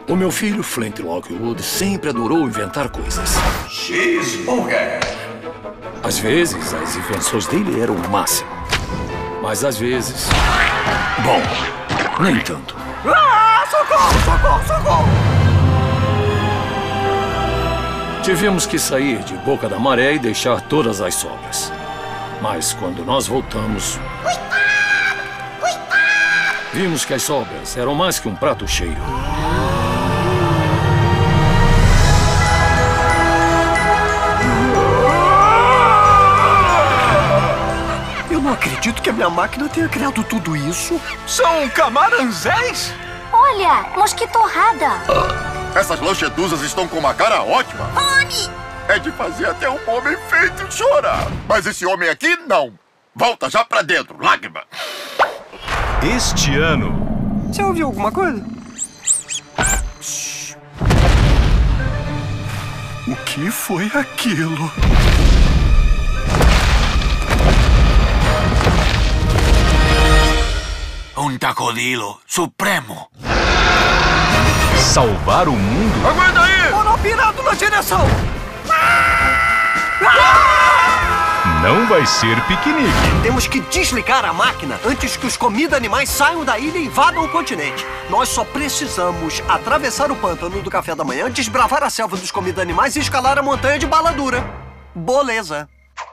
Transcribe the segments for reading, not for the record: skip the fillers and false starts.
O meu filho, Flint Lockwood, sempre adorou inventar coisas. Cheeseburger. Às vezes, as invenções dele eram o máximo. Mas às vezes... bom, nem tanto. Ah, socorro, socorro, socorro! Tivemos que sair de Boca da Maré e deixar todas as sobras. Mas quando nós voltamos... vimos que as sobras eram mais que um prato cheio. Eu não acredito que a minha máquina tenha criado tudo isso. São camaranzés? Olha, mosquitorrada. Essas lancheduzas estão com uma cara ótima. Fome! É de fazer até um homem feito chorar. Mas esse homem aqui, não. Volta já pra dentro, lágrima. Este ano... Você ouviu alguma coisa? O que foi aquilo? Um tacodilo supremo. Salvar o mundo? Aguenta aí! Monopirado na direção! Não vai ser piquenique. Temos que desligar a máquina antes que os comida-animais saiam da ilha e invadam o continente. Nós só precisamos atravessar o pântano do café da manhã, desbravar a selva dos comida-animais e escalar a montanha de bala dura. Beleza.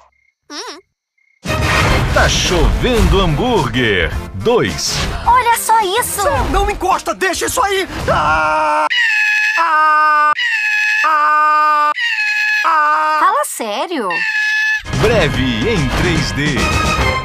Tá chovendo hambúrguer. 2. Olha só isso! Não encosta, deixa isso aí! Fala sério. Breve em 3D.